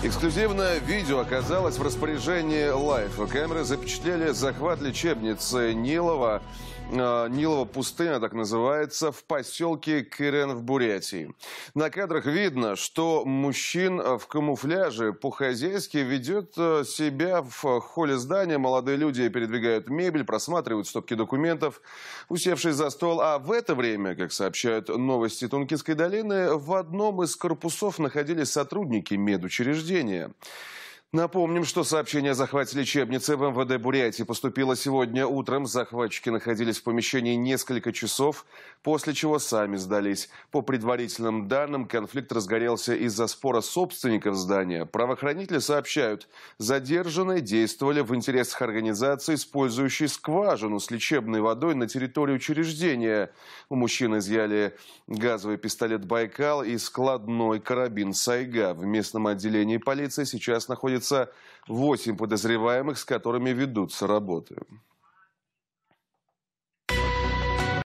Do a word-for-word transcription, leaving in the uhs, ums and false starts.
Эксклюзивное видео оказалось в распоряжении Лайфа. Камеры запечатлели захват лечебницы Нилова. Э, Нилова пустыня, так называется, в поселке Кырен в Бурятии. На кадрах видно, что мужчин в камуфляже по-хозяйски ведет себя в холле здания. Молодые люди передвигают мебель, просматривают стопки документов, усевшись за стол. А в это время, как сообщают новости Тункинской долины, в одном из корпусов находились сотрудники медучреждения. Напомним, что сообщение о захвате лечебницы в эм вэ дэ Бурятии поступило сегодня утром. Захватчики находились в помещении несколько часов, после чего сами сдались. По предварительным данным, конфликт разгорелся из-за спора собственников здания. Правоохранители сообщают, задержанные действовали в интересах организации, использующей скважину с лечебной водой на территории учреждения. У мужчин изъяли газовый пистолет «Байкал» и складной карабин «Сайга». В местном отделении полиции сейчас находится восемь подозреваемых, с которыми ведутся работы.